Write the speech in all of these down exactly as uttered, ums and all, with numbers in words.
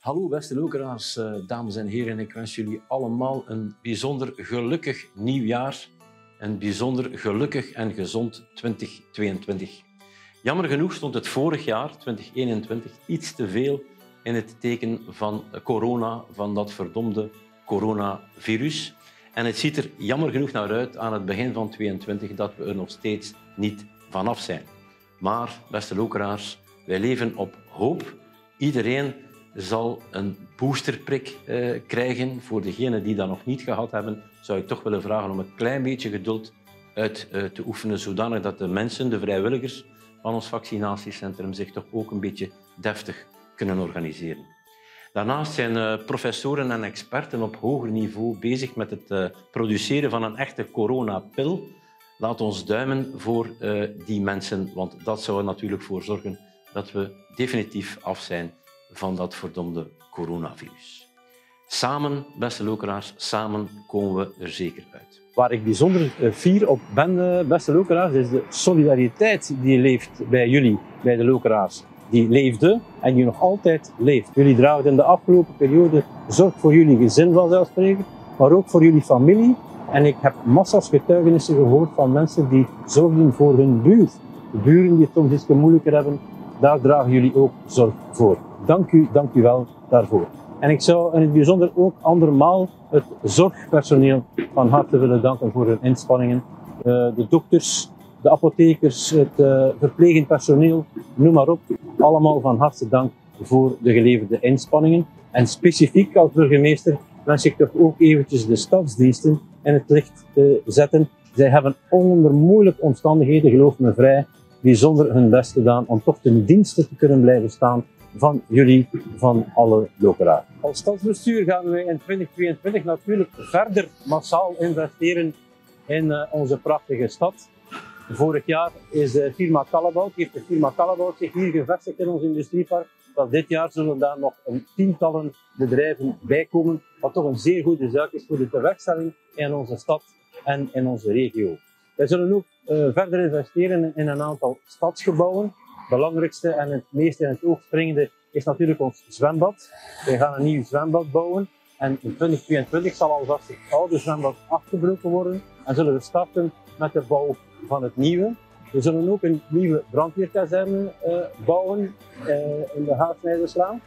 Hallo beste luisteraars, dames en heren. Ik wens jullie allemaal een bijzonder gelukkig nieuwjaar. Een bijzonder gelukkig en gezond twintig tweeëntwintig. Jammer genoeg stond het vorig jaar, twintig eenentwintig, iets te veel in het teken van corona, van dat verdomde coronavirus. En het ziet er jammer genoeg naar uit aan het begin van tweeëntwintig dat we er nog steeds niet vanaf zijn. Maar, beste luisteraars, wij leven op hoop. Iedereen zal een boosterprik eh, krijgen. Voor degenen die dat nog niet gehad hebben, zou ik toch willen vragen om een klein beetje geduld uit uh, te oefenen, zodanig dat de mensen, de vrijwilligers van ons vaccinatiecentrum, zich toch ook een beetje deftig kunnen organiseren. Daarnaast zijn uh, professoren en experten op hoger niveau bezig met het uh, produceren van een echte coronapil. Laat ons duimen voor uh, die mensen, want dat zou er natuurlijk voor zorgen dat we definitief af zijn van dat verdomde coronavirus. Samen, beste luisteraars, samen komen we er zeker uit. Waar ik bijzonder fier op ben, beste luisteraars, is de solidariteit die leeft bij jullie, bij de luisteraars. Die leefde en die nog altijd leeft. Jullie dragen in de afgelopen periode zorg voor jullie gezin vanzelfsprekend, maar ook voor jullie familie. En ik heb massa's getuigenissen gehoord van mensen die zorgden voor hun buurt. De buren die het soms iets moeilijker hebben, daar dragen jullie ook zorg voor. Dank u, dank u wel daarvoor. En ik zou in het bijzonder ook andermaal het zorgpersoneel van harte willen danken voor hun inspanningen. Uh, de dokters, de apothekers, het uh, verplegend personeel, noem maar op. Allemaal van harte dank voor de geleverde inspanningen. En specifiek als burgemeester wens ik toch ook eventjes de stadsdiensten in het licht te zetten. Zij hebben onder moeilijke omstandigheden, geloof me vrij, bijzonder hun best gedaan om toch ten dienste te kunnen blijven staan van jullie, van alle luisteraars. Als stadsbestuur gaan wij in twintig tweeëntwintig natuurlijk verder massaal investeren in uh, onze prachtige stad. Vorig jaar is de firma Callebaut, heeft de firma Callebaut zich hier gevestigd in ons industriepark. Wel, dit jaar zullen daar nog een tientallen bedrijven bij komen, wat toch een zeer goede zaak is voor de tewerkstelling in onze stad en in onze regio. Wij zullen ook uh, verder investeren in een aantal stadsgebouwen. Het belangrijkste en het meest in het oog springende is natuurlijk ons zwembad. Wij gaan een nieuw zwembad bouwen en in twintig tweeëntwintig zal alvast het oude zwembad afgebroken worden en zullen we starten met de bouw van het nieuwe. We zullen ook een nieuwe brandweerkazerne uh, bouwen uh, in de Haarsnijderslaan.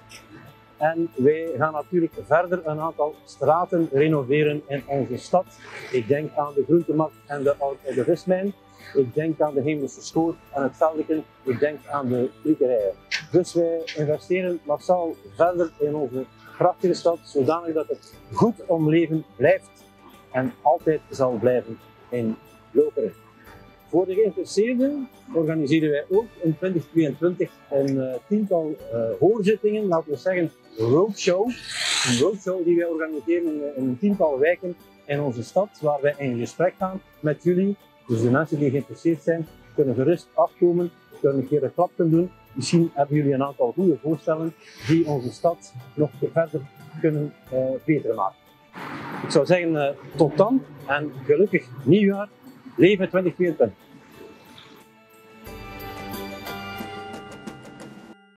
En wij gaan natuurlijk verder een aantal straten renoveren in onze stad. Ik denk aan de Groentemarkt en de Oude Vismijn. Ik denk aan de Hemelse School en het Veldeken. Ik denk aan de Kriekerijen. Dus wij investeren massaal verder in onze prachtige stad, zodanig dat het goed om leven blijft en altijd zal blijven in Lokeren. Voor de geïnteresseerden organiseren wij ook in twintig tweeëntwintig een uh, tiental uh, hoorzittingen, laten we zeggen roadshow. Een roadshow die wij organiseren in, in een tiental wijken in onze stad, waar wij in gesprek gaan met jullie. Dus de mensen die geïnteresseerd zijn, kunnen gerust afkomen, kunnen een keer een klap doen. Misschien hebben jullie een aantal goede voorstellen die onze stad nog verder kunnen uh, beter maken. Ik zou zeggen uh, tot dan en gelukkig nieuwjaar. Leven twintig tweeëntwintig.